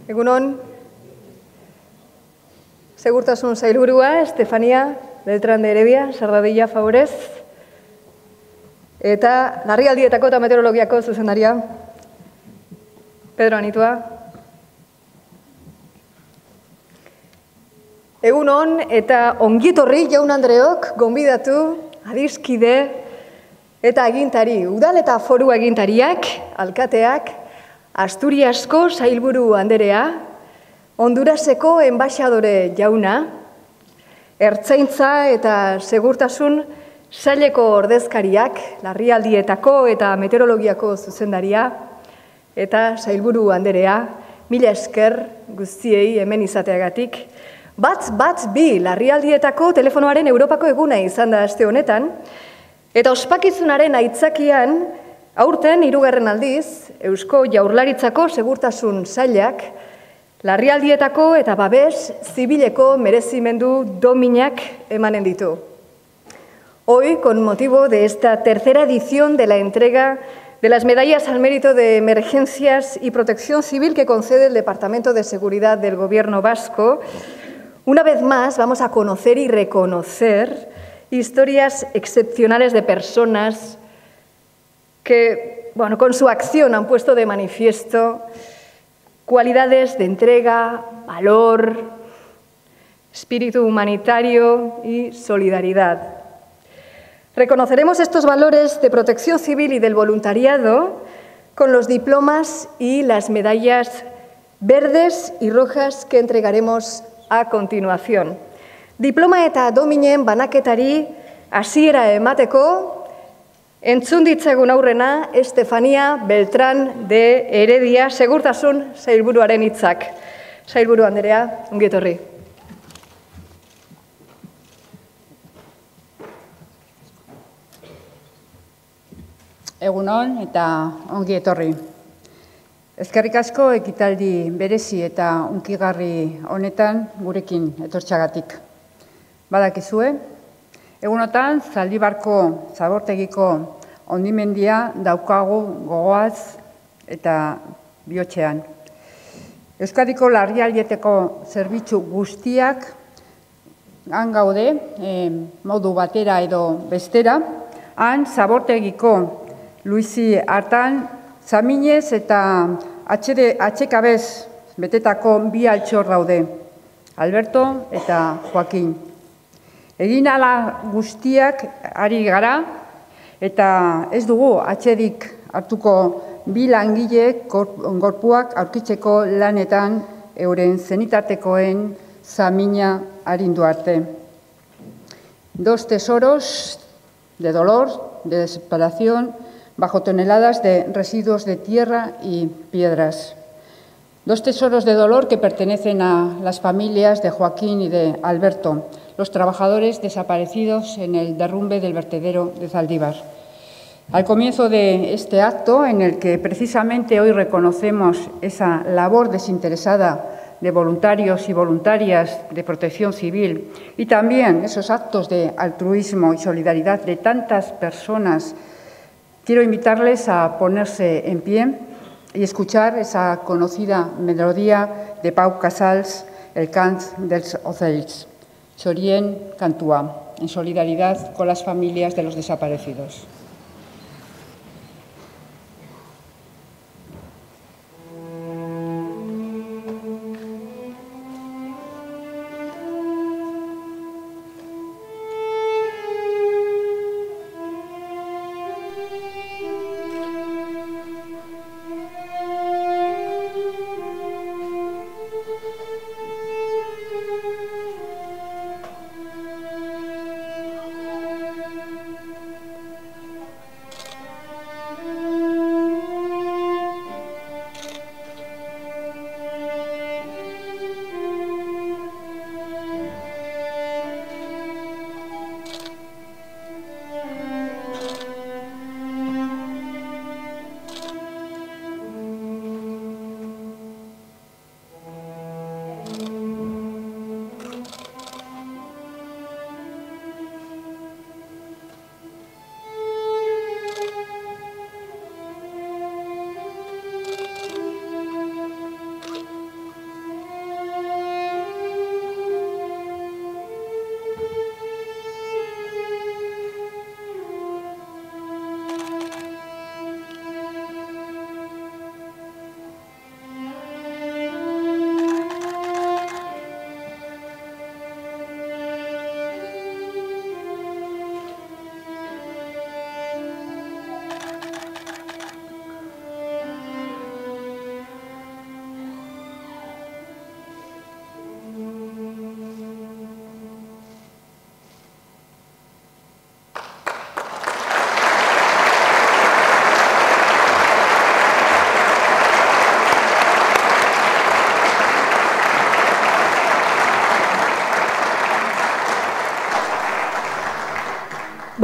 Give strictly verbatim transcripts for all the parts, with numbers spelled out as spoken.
Egunon, segurtasun sailburua, Estefania Beltrán de Heredia, Sardadilla favorez, eta larrialdietako eta meteorologiako zuzendaria, Pedro Anitua. Egunon eta ongitorri jaun Andreok, gonbidatu, adiskide eta agintari, udal eta foru agintariak, alkateak, Asturiasko sailburu anderea, Honduraseko enbaxadore jauna, Ertzaintza eta segurtasun saileko ordezkariak, larrialdietako eta meteorologiako zuzendaria, eta sailburu anderea, mila esker guztiei hemen izateagatik. Bat, bat, bi, larrialdietako telefonoaren Europako eguna izan da aste honetan, eta ospakizunaren aitzakian, aurten hirugarren aldiz, Eusko Jaurlaritzako segurtasun sailak, larrialdietako eta babes zibileko merezimendu dominak emanen ditu. Hoy, con motivo de esta tercera edición de la entrega de las medallas al mérito de emergencias y protección civil que concede el Departamento de Seguridad del Gobierno vasco, una vez más vamos a conocer y reconocer historias excepcionales de personas que, bueno, con su acción han puesto de manifiesto cualidades de entrega, valor, espíritu humanitario y solidaridad. Reconoceremos estos valores de protección civil y del voluntariado con los diplomas y las medallas verdes y rojas que entregaremos a continuación. Diploma eta dominen banaketari hasiera emateko, entzun ditzagun aurrena Estefania Beltrán de Heredia, segurtasun sailburuaren hitzak. Sailburu anderea, ongi etorri. Egunon eta ongi etorri. Eskerrik asko ekitaldi berezi eta hunkigarri honetan gurekin etortxagatik. Badakizue, egunotan Zaldibarko zabortegiko hondimendia daukagu gogoaz eta bihotzean. Euskadiko larrialdieteko zerbitzu guztiak han gaude, eh, modu batera edo bestera, han zabortegiko Luisi hartan zaminez eta atxekabez betetako bi altxor daude, Alberto eta Joaquin. Egin ala guztiak ari gara eta ez dugu atxedik hartuko bi langileek gorpuak aurkitzeko lanetan euren zenitartekoen zamina arindu arte. Dos tesoros de dolor, de desesperación, bajo toneladas de residuos de tierra y piedras. Dos tesoros de dolor que pertenecen a las familias de Joaquín y de Alberto, los trabajadores desaparecidos en el derrumbe del vertedero de Zaldívar. Al comienzo de este acto, en el que precisamente hoy reconocemos esa labor desinteresada de voluntarios y voluntarias de protección civil y también esos actos de altruismo y solidaridad de tantas personas, quiero invitarles a ponerse en pie y escuchar esa conocida melodía de Pau Casals, el cant dels ocells, Txorien Kantua, en solidaridad con las familias de los desaparecidos.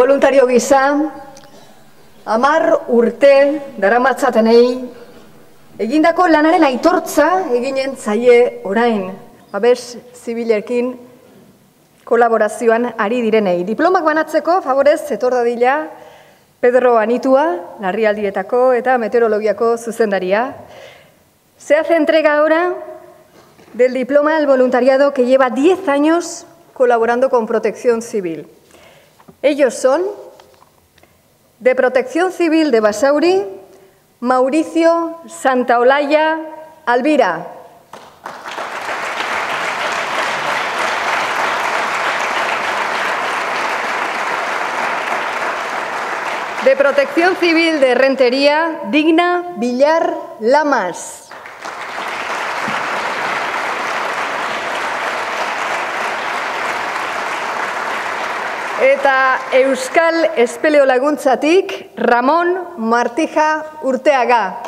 voluntario gisa, hamar urte daramatzatenei, egindako lanaren aitortza eginen zaie orain, babes zibilekin kolaborazioan ari direnei. Diplomak banatzeko, favorez, etor dadila Pedro Anitua, Larrialdietako eta Meteorologiako zuzendaria. Se hace entrega ahora del diploma al voluntariado que lleva diez años colaborando con Protección Civil. Ellos son, de Protección Civil de Basauri, Mauricio Santaolalla Alvira. De Protección Civil de Rentería, Digna Villar Lamas. Eta Euskal Espeleolaguntzatik, Ramón Martija Urteaga.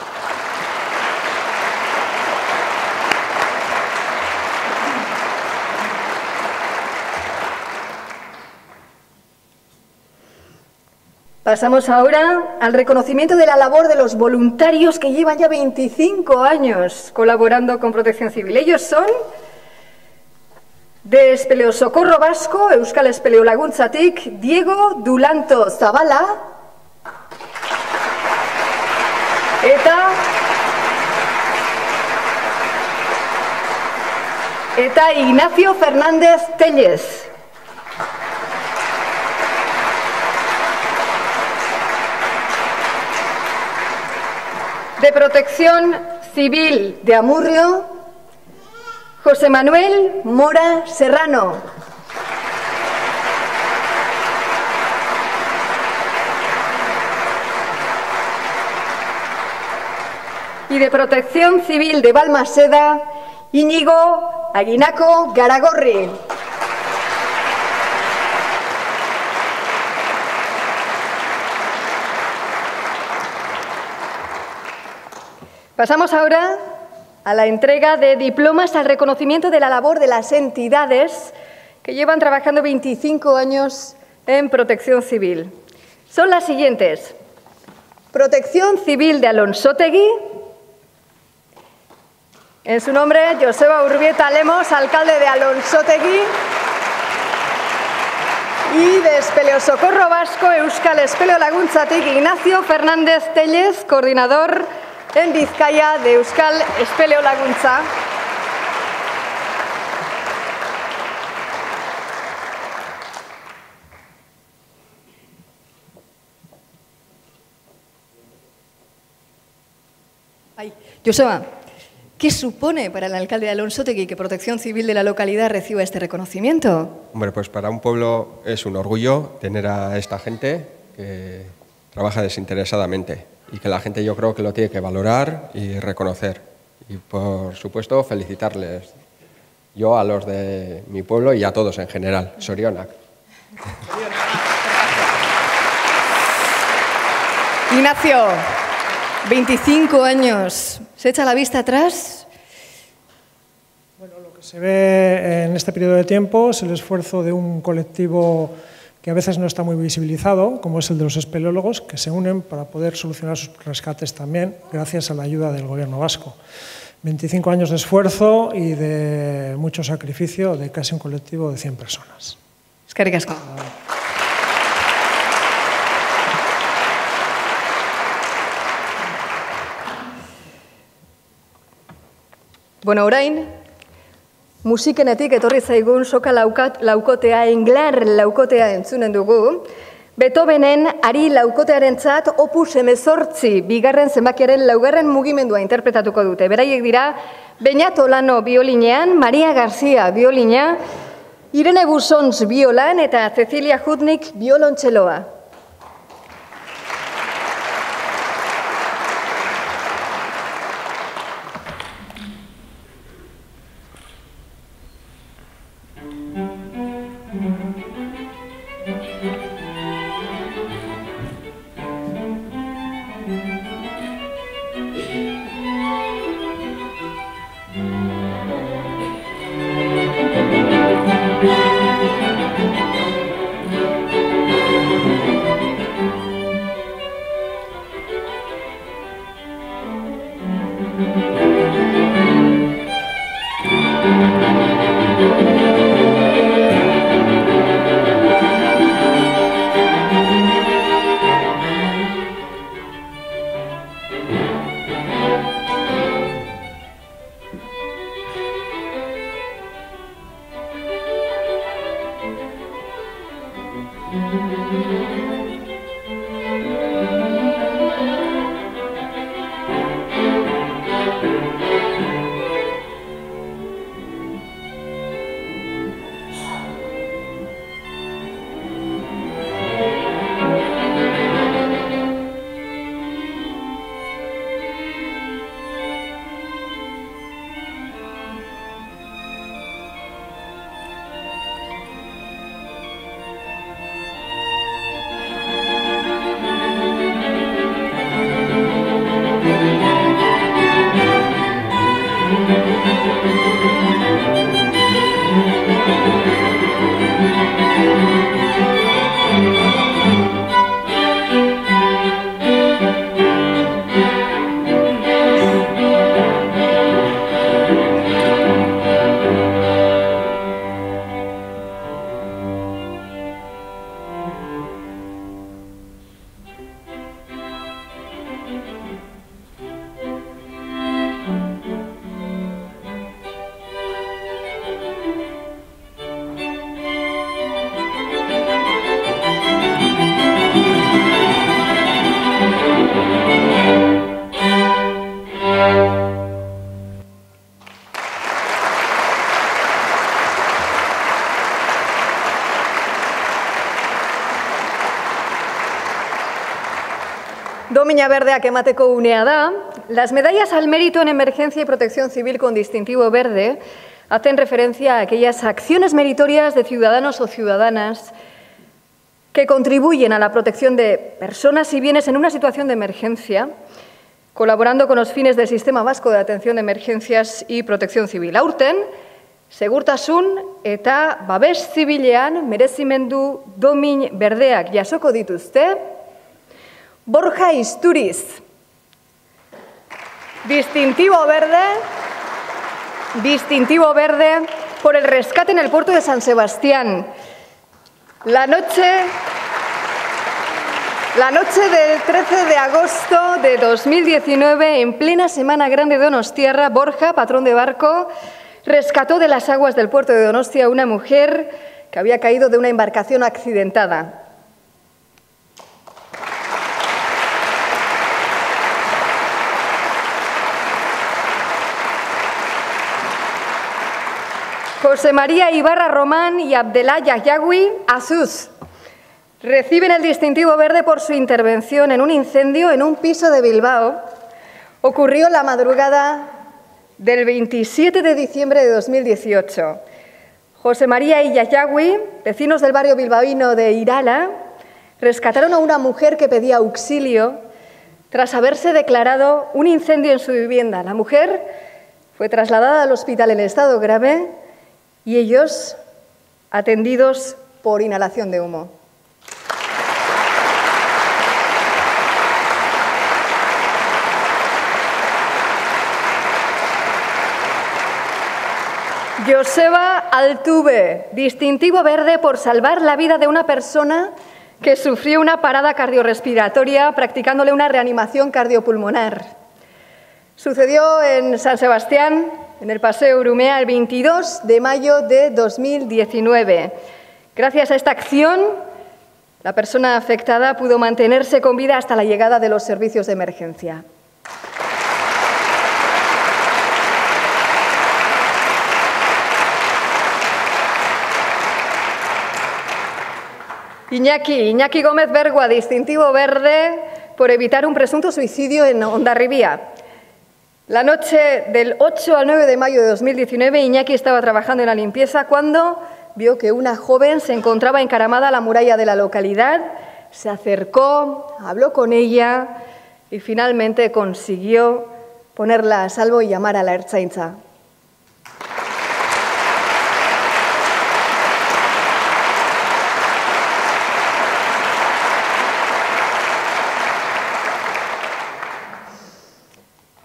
Pasamos ahora al reconocimiento de la labor de los voluntarios que llevan ya veinticinco años colaborando con Protección Civil. Ellos son de Espeleosocorro Vasco, Euskal Espeleolaguntzatik, Diego Dulanto Zabala eta eta Ignacio Fernández Tellez. De Protección Civil de Amurrio, José Manuel Mora Serrano. Y de Protección Civil de Balmaseda, Íñigo Aguinaco Garagorri. Pasamos ahora a la entrega de diplomas al reconocimiento de la labor de las entidades que llevan trabajando veinticinco años en Protección Civil. Son las siguientes: Protección Civil de Alonsotegui, en su nombre Joseba Urbieta Lemos, alcalde de Alonsotegui, y de Espeleosocorro Vasco, Euskal Espeleolaguntzatik, Ignacio Fernández Tellez, coordinador en Vizcaya de Euskal Espeleolaguntza. Ay, Joseba, ¿qué supone para el alcalde de Alonsotegui que Protección Civil de la localidad reciba este reconocimiento? Hombre, pues para un pueblo es un orgullo tener a esta gente que trabaja desinteresadamente y que la gente yo creo que lo tiene que valorar y reconocer. Y por supuesto felicitarles yo a los de mi pueblo y a todos en general. Sorionak. Ignacio, veinticinco años. ¿Se echa la vista atrás? Bueno, lo que se ve en este periodo de tiempo es el esfuerzo de un colectivo que a veces no está muy visibilizado, como es el de los espeleólogos, que se unen para poder solucionar sus rescates también, gracias a la ayuda del Gobierno vasco. veinticinco años de esfuerzo y de mucho sacrificio de casi un colectivo de cien personas. Eskerrik asko. Bueno, orain, musikenetik etorri zaigun soka laukat, laukotea, englar laukotea entzunen dugu. Beethovenen Ari laukotearentzat opus hemezortzi bigarren zenbakiaren laugarren mugimendua interpretatuko dute. Beraiek dira Beñat Olano biolinean, Maria García biolina, Irene Busons biolan eta Cecilia Hutnik biolontxeloa. Domina berdeak emateko unea da. Las medallas al mérito en emergencia y protección civil con distintivo verde hacen referencia a aquellas acciones meritorias de ciudadanos o ciudadanas que contribuyen a la protección de personas y bienes en una situación de emergencia, colaborando con los fines del Sistema Vasco de Atención de Emergencias y Protección Civil. Aurten, segurtasun eta babes zibilean merezimendu domin berdeak jasoko dituzte Borja Isturiz, distintivo verde, distintivo verde por el rescate en el puerto de San Sebastián. La noche, la noche del trece de agosto de dos mil diecinueve, en plena Semana Grande de Donostiarra, Borja, patrón de barco, rescató de las aguas del puerto de Donostia a una mujer que había caído de una embarcación accidentada. José María Ibarra Román y Abdelá Yahyagui Azuz reciben el distintivo verde por su intervención en un incendio en un piso de Bilbao. Ocurrió la madrugada del veintisiete de diciembre de dos mil dieciocho. José María y Yahyagui, vecinos del barrio bilbaíno de Irala, rescataron a una mujer que pedía auxilio tras haberse declarado un incendio en su vivienda. La mujer fue trasladada al hospital en estado grave y ellos atendidos por inhalación de humo. Joseba Altuve, distintivo verde por salvar la vida de una persona que sufrió una parada cardiorrespiratoria practicándole una reanimación cardiopulmonar. Sucedió en San Sebastián, en el Paseo Urumea, el veintidós de mayo de dos mil diecinueve. Gracias a esta acción, la persona afectada pudo mantenerse con vida hasta la llegada de los servicios de emergencia. Iñaki, Iñaki Gómez Bergua, distintivo verde por evitar un presunto suicidio en Hondarribia. La noche del ocho al nueve de mayo de dos mil diecinueve, Iñaki estaba trabajando en la limpieza cuando vio que una joven se encontraba encaramada a la muralla de la localidad, se acercó, habló con ella y finalmente consiguió ponerla a salvo y llamar a la Ertzaintza.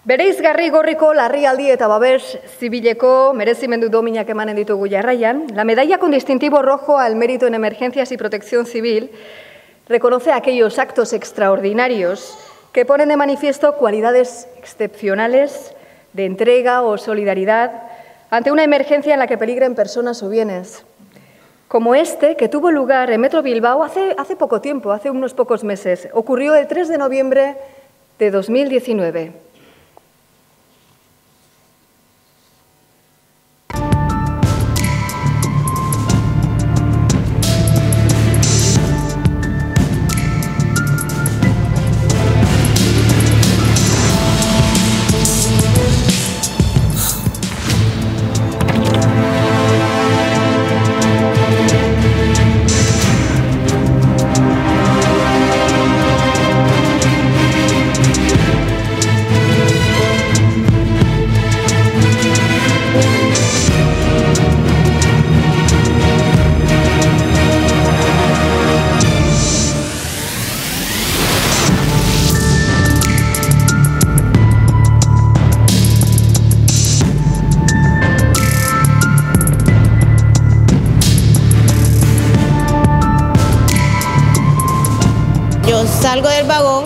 Bereizgarri gorriko larrialdi eta babes zibileko merezimendu dominak emanen ditugu jarraian, la medalla con distintivo rojo al mérito en emergencias y protección civil reconoce aquellos actos extraordinarios que ponen de manifiesto cualidades excepcionales de entrega o solidaridad ante una emergencia en la que peligren personas o bienes, como este que tuvo lugar en Metro Bilbao hace, hace poco tiempo, hace unos pocos meses. Ocurrió el tres de noviembre de dos mil diecinueve. Yo salgo del vagón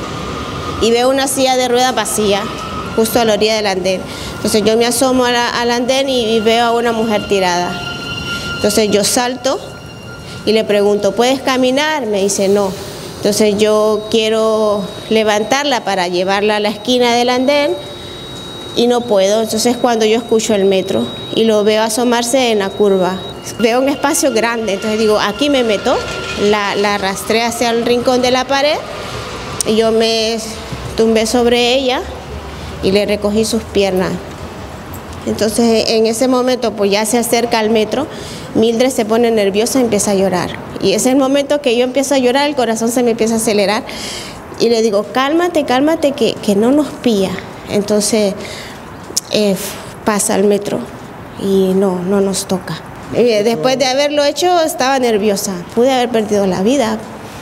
y veo una silla de ruedas vacía, justo a la orilla del andén. Entonces yo me asomo a la, al andén y, y veo a una mujer tirada. Entonces yo salto y le pregunto, ¿puedes caminar? Me dice, no. Entonces yo quiero levantarla para llevarla a la esquina del andén y no puedo. Entonces cuando yo escucho el metro y lo veo asomarse en la curva, veo un espacio grande, entonces digo, aquí me meto, la, la arrastré hacia el rincón de la pared y yo me tumbé sobre ella y le recogí sus piernas. Entonces en ese momento pues ya se acerca al metro, Mildred se pone nerviosa y empieza a llorar. Y es el momento que yo empiezo a llorar, el corazón se me empieza a acelerar y le digo, cálmate, cálmate, que, que no nos pilla. Entonces eh, pasa al metro y no, no nos toca. Después de haberlo hecho estaba nerviosa, pude haber perdido la vida,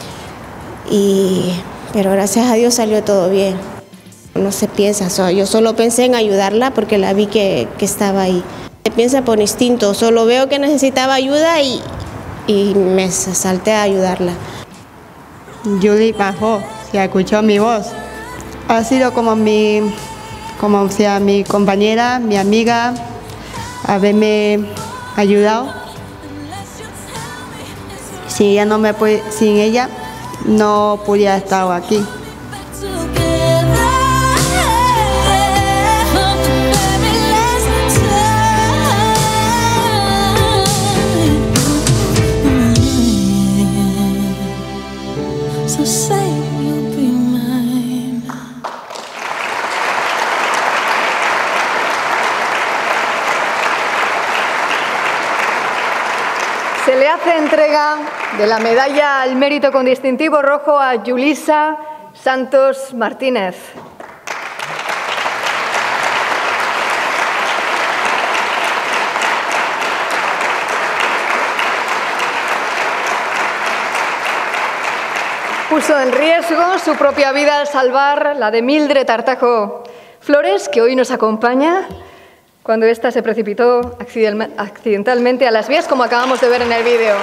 y, pero gracias a Dios salió todo bien. No se piensa, yo solo pensé en ayudarla porque la vi que, que estaba ahí. Se piensa por instinto, solo veo que necesitaba ayuda y, y me salté a ayudarla. Julie bajó, se escuchó mi voz. Ha sido como mi, como sea mi compañera, mi amiga, haberme ayudado. Si ella no me puede, sin ella no podía estar aquí. Se le hace entrega de la medalla al mérito con distintivo rojo a Yulisa Santos Martínez. Puso en riesgo su propia vida al salvar la de Mildred Artajo Flores, que hoy nos acompaña, cuando ésta se precipitó accidentalmente a las vías, como acabamos de ver en el vídeo.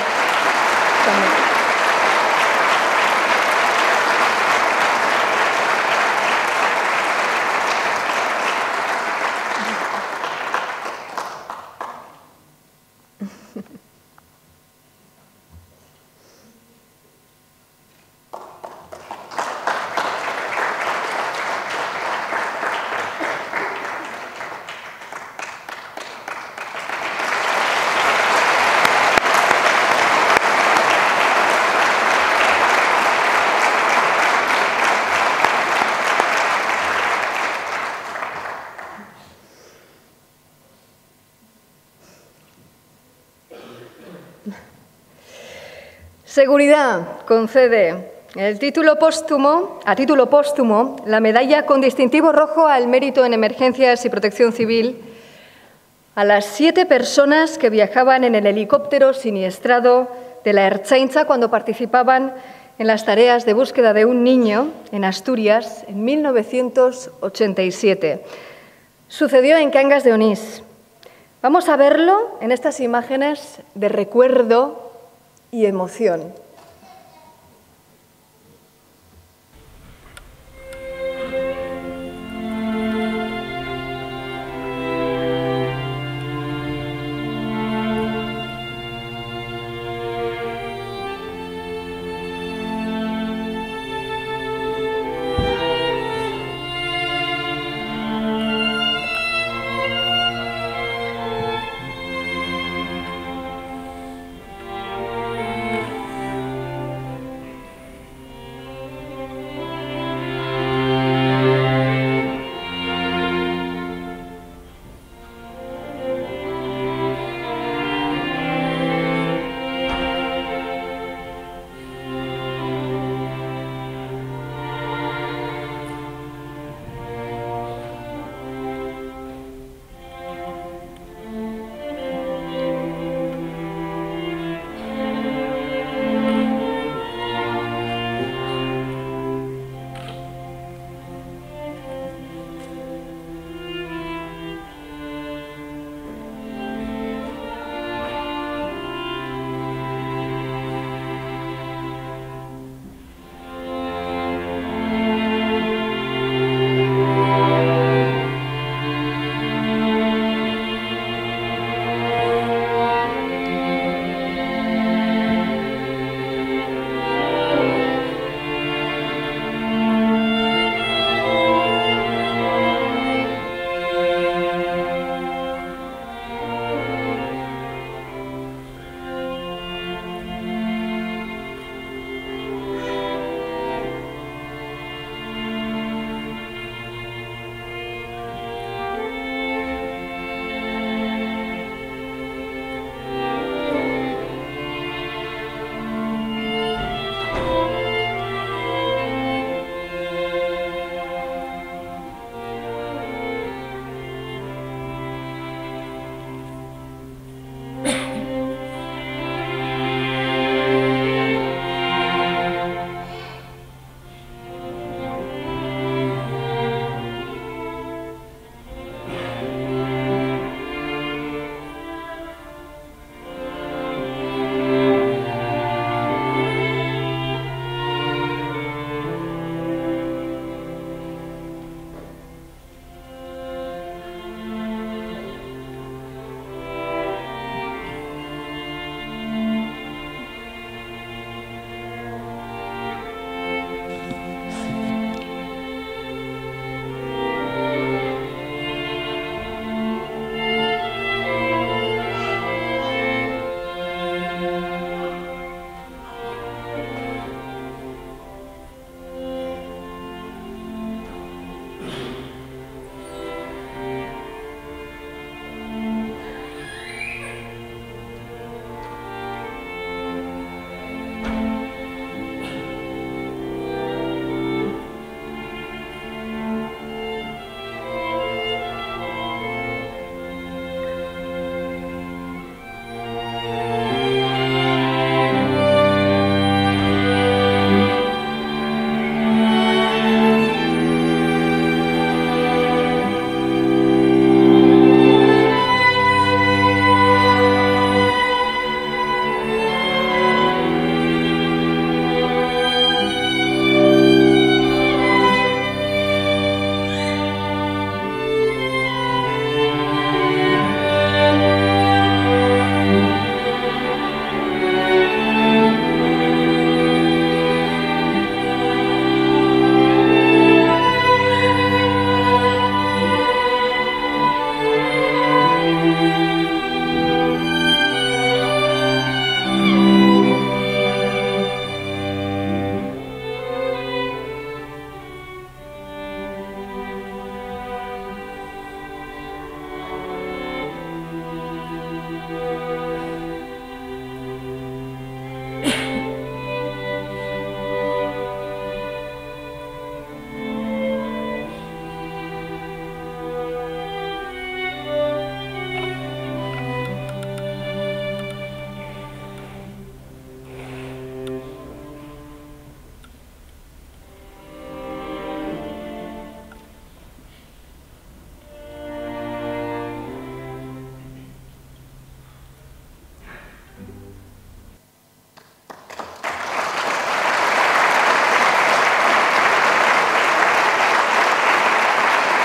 Seguridad concede el título póstumo, a título póstumo la medalla con distintivo rojo al mérito en emergencias y protección civil a las siete personas que viajaban en el helicóptero siniestrado de la Ertzaintza cuando participaban en las tareas de búsqueda de un niño en Asturias en mil novecientos ochenta y siete. Sucedió en Cangas de Onís. Vamos a verlo en estas imágenes de recuerdo y emoción.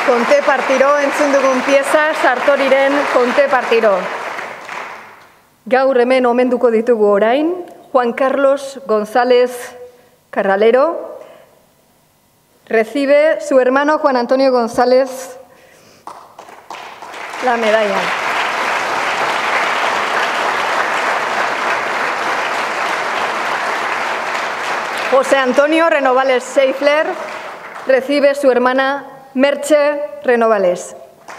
Konte partiro, entzun dugun pieza, Sartoriren Konte partiro. Gaur hemen omenduko ditugu orain, Juan Carlos González Carralero. Recibe su hermano Juan Antonio González la medalla. José Antonio Renovales Seifler recibe su hermana Merche Renovales.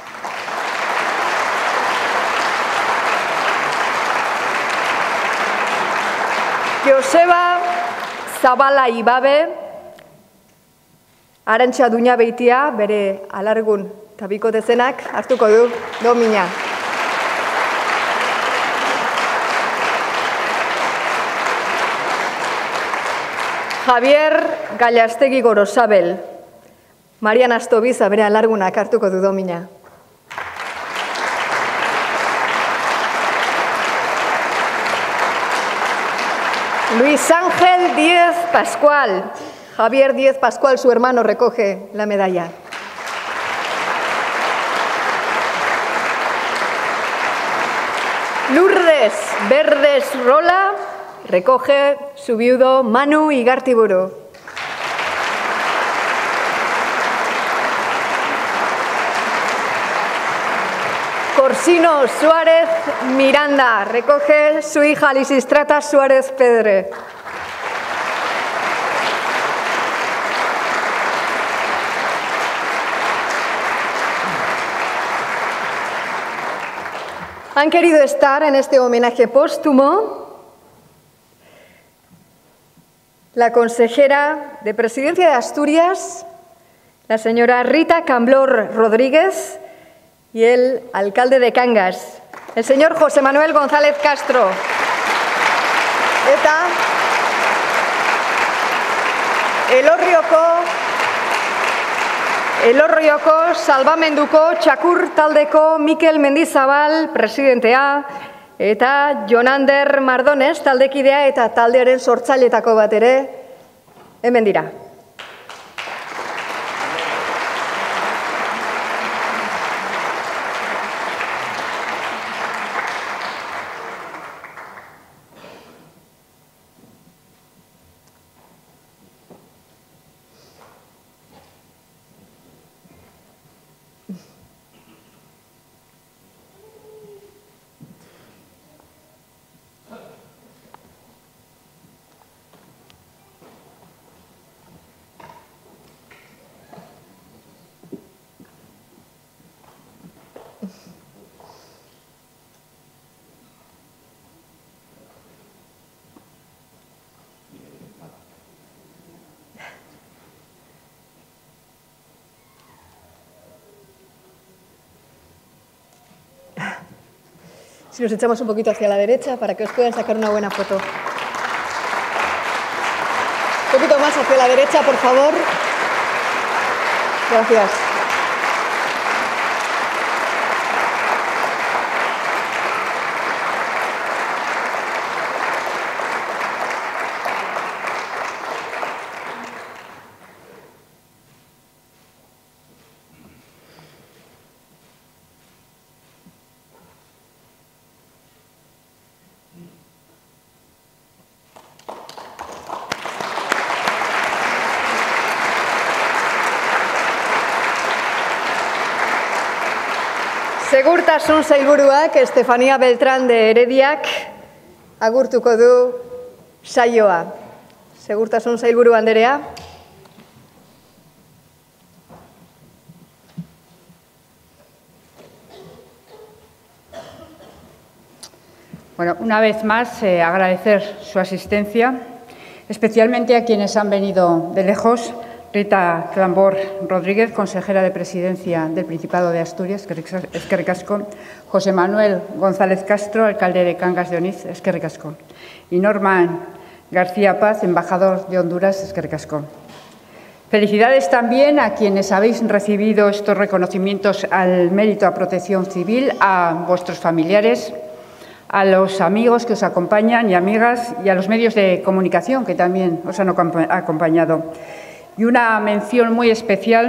Joseba Zabala Ibabe, Arantxa Duña Beitia, bere alargun eta bikotezenak hartuko du domina. Javier Gallastegi Gorosabel, Marian Astobiza, bere alargunak hartuko du domina. Luis Ángel Díez Pascual. Javier Díez Pascual, su hermano, recoge la medalla. Lourdes Verdes Rola recoge su viudo Manu Igartiburu. Corsino Suárez Miranda recoge su hija Lisistrata Suárez Pedre. Han querido estar en este homenaje póstumo la consejera de Presidencia de Asturias, la señora Rita Camblor Rodríguez, y el alcalde de Cangas, el señor José Manuel González Castro. Eta Elorrioko, Elorrioko Salbamenduko Txakur taldeko Mikel Mendizabal presidentea eta Jonander Mardones taldekidea eta taldearen sortzailetako bat ere hemen dira. Si nos echamos un poquito hacia la derecha para que os puedan sacar una buena foto. Un poquito más hacia la derecha, por favor. Gracias. Segurtasun sailburuak Estefania Beltrán de Herediak agurtuko du saioa. Segurtasun sailburu anderea. Bueno, una vez más eh, agradecer su asistencia, especialmente a quienes han venido de lejos. Rita Camblor Rodríguez, consejera de Presidencia del Principado de Asturias, eskerrik asko. José Manuel González Castro, alcalde de Cangas de Onís, eskerrik asko. Y Norman García Paz, embajador de Honduras, eskerrik asko. Felicidades también a quienes habéis recibido estos reconocimientos al mérito a protección civil, a vuestros familiares, a los amigos que os acompañan y amigas, y a los medios de comunicación que también os han acompañado. Y una mención muy especial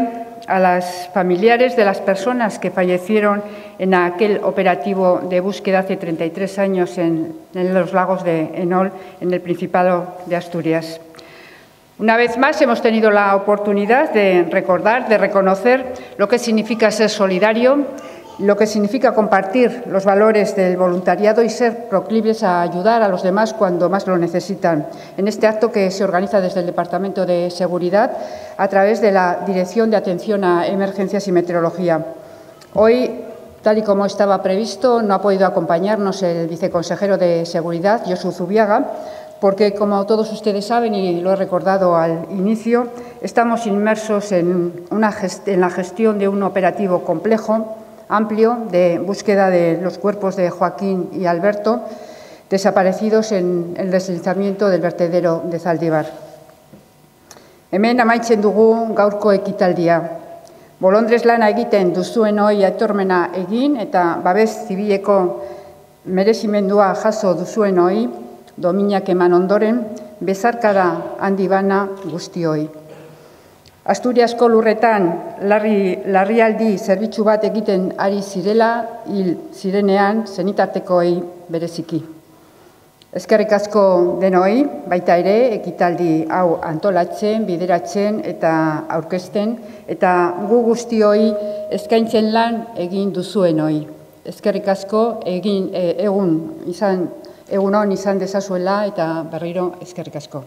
a las familiares de las personas que fallecieron en aquel operativo de búsqueda hace treinta y tres años en, en los lagos de Enol, en el Principado de Asturias. Una vez más hemos tenido la oportunidad de recordar, de reconocer lo que significa ser solidario, lo que significa compartir los valores del voluntariado y ser proclives a ayudar a los demás cuando más lo necesitan. En este acto que se organiza desde el Departamento de Seguridad a través de la Dirección de Atención a Emergencias y Meteorología. Hoy, tal y como estaba previsto, no ha podido acompañarnos el viceconsejero de Seguridad, Josu Zubiaga, porque, como todos ustedes saben, y lo he recordado al inicio, estamos inmersos en, una gest- en la gestión de un operativo complejo, amplio, de búsqueda de los cuerpos de Joaquín y Alberto, desaparecidos en el deslizamiento del vertedero de Zaldibar. Hemen amaitzen dugu gaurko ekitaldia. Bolondrez lana egiten duzuenoi aitormena egin eta babes zibileko merezimendua jaso duzuenoi, dominak eman ondoren, bezarkada handi bana guztioi. Asturiasko lurretan larri, larrialdi zerbitzu bat egiten ari zirela, hil zirenean senitartekoei bereziki. Eskerrik asko denoi, baita ere, ekitaldi hau antolatzen, bideratzen eta aurkezten, eta gu guztioi eskaintzen lan egin duzuenoi. Eskerrik asko, egin, e, egun, izan, egun on izan dezazuela eta berriro eskerrik asko.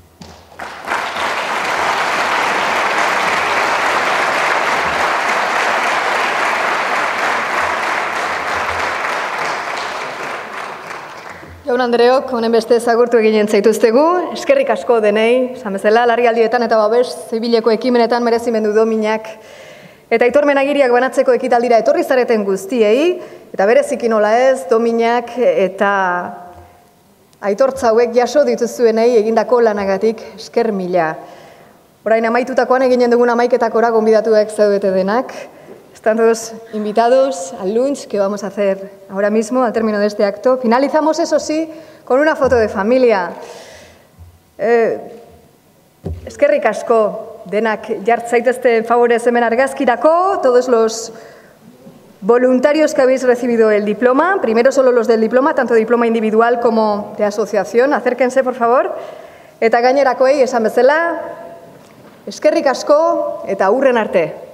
Jaun Andreok, honen beste ezagurtu eginen zaituztegu, eskerrik asko denei, esan bezala, larrialdietan eta babes zibileko ekimenetan merezimendu dominak eta aitormen agiriak banatzeko ekitaldira etorri zareten guztiei, eta bereziki nola ez, dominak eta aitortza hauek jaso dituzuenei egindako lanagatik esker mila. Orain amaitutakoan eginen dugun amaiketakora gonbidatuak zaudete denak. Están todos invitados al lunch que vamos a hacer ahora mismo, al término de este acto. Finalizamos, eso sí, con una foto de familia. Eh, eskerrik asko denak jartzaitezte favorez hemen argazkirako, todos los voluntarios que habéis recibido el diploma, primero solo los del diploma, tanto diploma individual como de asociación, acérquense por favor, eta gainerakoei esan bezala, eskerrik asko eta hurren arte.